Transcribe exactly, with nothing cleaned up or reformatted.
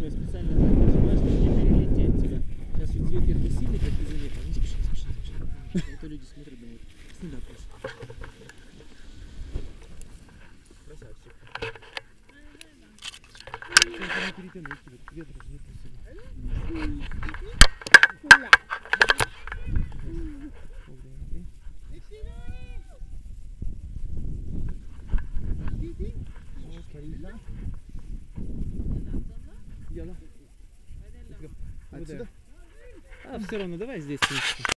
я специально так нажимаю, чтобы не перелететь тебя. Сейчас ведь ветер не сильный, как ты заметил. Не спеши, спеши, спеши. А то люди смотрят, думают, снега просто. Красавчик. Сейчас не перетянуть тебя, ветра же нет сильно. А все равно давай здесь.